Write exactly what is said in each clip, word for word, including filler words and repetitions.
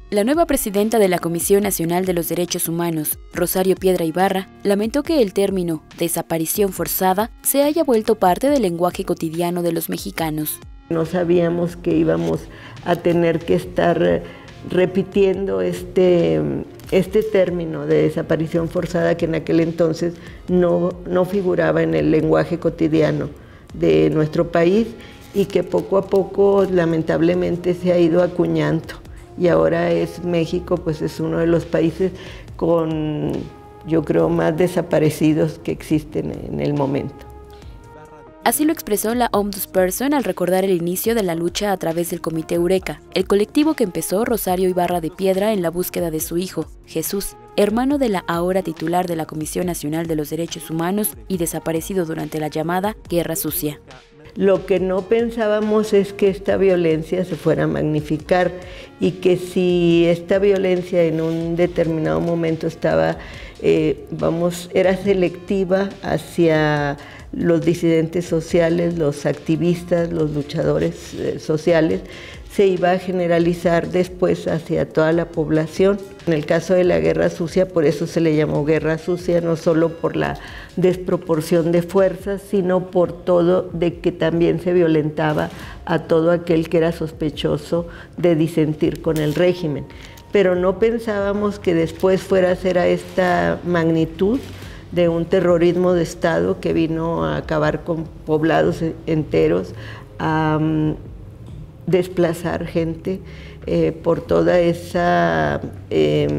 La nueva presidenta de la Comisión Nacional de los Derechos Humanos, Rosario Piedra Ibarra, lamentó que el término desaparición forzada se haya vuelto parte del lenguaje cotidiano de los mexicanos. No sabíamos que íbamos a tener que estar repitiendo este, este término de desaparición forzada que en aquel entonces no, no figuraba en el lenguaje cotidiano de nuestro país y que poco a poco lamentablemente se ha ido acuñando. Y ahora es México, pues es uno de los países con, yo creo, más desaparecidos que existen en el momento. Así lo expresó la Ombudsperson al recordar el inicio de la lucha a través del Comité Eureka, el colectivo que empezó Rosario Ibarra de Piedra en la búsqueda de su hijo, Jesús, hermano de la ahora titular de la Comisión Nacional de los Derechos Humanos y desaparecido durante la llamada Guerra Sucia. Lo que no pensábamos es que esta violencia se fuera a magnificar y que si esta violencia en un determinado momento estaba, eh, vamos, era selectiva hacia los disidentes sociales, los activistas, los luchadores eh, sociales, se iba a generalizar después hacia toda la población. En el caso de la Guerra Sucia, por eso se le llamó Guerra Sucia, no solo por la desproporción de fuerzas, sino por todo de que también se violentaba a todo aquel que era sospechoso de disentir con el régimen. Pero no pensábamos que después fuera a ser a esta magnitud de un terrorismo de Estado que vino a acabar con poblados enteros, a um, desplazar gente eh, por toda esa eh,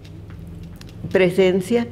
presencia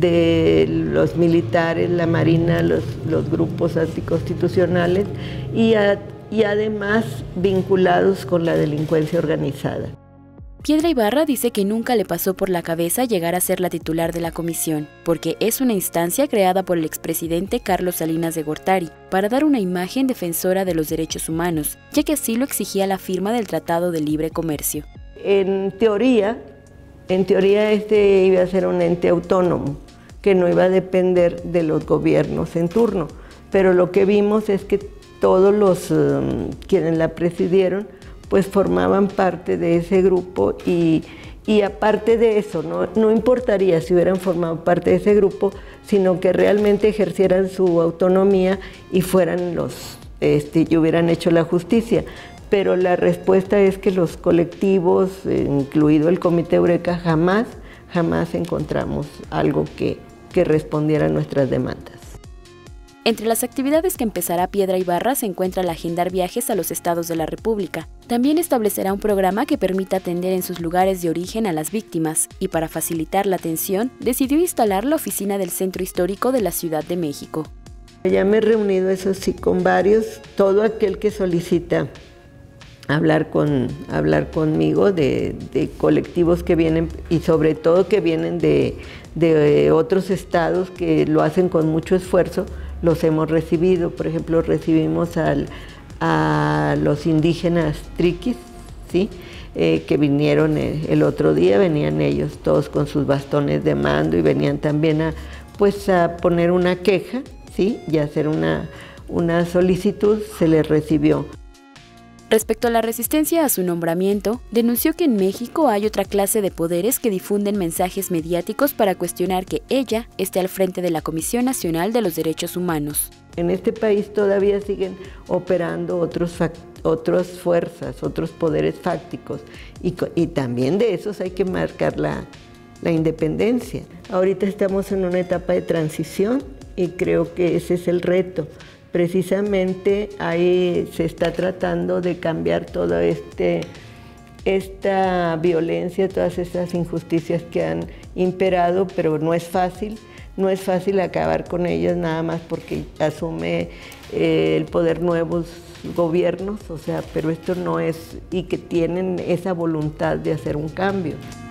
de los militares, la marina, los, los grupos anticonstitucionales y, a, y además vinculados con la delincuencia organizada. Piedra Ibarra dice que nunca le pasó por la cabeza llegar a ser la titular de la comisión, porque es una instancia creada por el expresidente Carlos Salinas de Gortari para dar una imagen defensora de los derechos humanos, ya que así lo exigía la firma del Tratado de Libre Comercio. En teoría, en teoría este iba a ser un ente autónomo, que no iba a depender de los gobiernos en turno, pero lo que vimos es que todos los um, quienes la presidieron pues formaban parte de ese grupo y, y aparte de eso, no, no importaría si hubieran formado parte de ese grupo, sino que realmente ejercieran su autonomía y fueran los, este, y hubieran hecho la justicia. Pero la respuesta es que los colectivos, eh, incluido el Comité Eureka, jamás, jamás encontramos algo que, que respondiera a nuestras demandas. Entre las actividades que empezará Piedra Ibarra se encuentra el agendar viajes a los estados de la República. También establecerá un programa que permita atender en sus lugares de origen a las víctimas y para facilitar la atención decidió instalar la oficina del Centro Histórico de la Ciudad de México. Ya me he reunido, eso sí, con varios, todo aquel que solicita hablar, con, hablar conmigo de, de colectivos que vienen y sobre todo que vienen de, de otros estados que lo hacen con mucho esfuerzo. Los hemos recibido, por ejemplo, recibimos al, a los indígenas triquis, ¿sí? eh, que vinieron el, el otro día, venían ellos todos con sus bastones de mando y venían también a, pues, a poner una queja, ¿sí? Y hacer una, una solicitud, se les recibió. Respecto a la resistencia a su nombramiento, denunció que en México hay otra clase de poderes que difunden mensajes mediáticos para cuestionar que ella esté al frente de la Comisión Nacional de los Derechos Humanos. En este país todavía siguen operando otros otras fuerzas, otros poderes fácticos y, y también de esos hay que marcar la, la independencia. Ahorita estamos en una etapa de transición y creo que ese es el reto. Precisamente ahí se está tratando de cambiar toda este, esta violencia, todas estas injusticias que han imperado, pero no es fácil, no es fácil acabar con ellas nada más porque asume eh, el poder nuevos gobiernos, o sea, pero esto no es, y que tienen esa voluntad de hacer un cambio.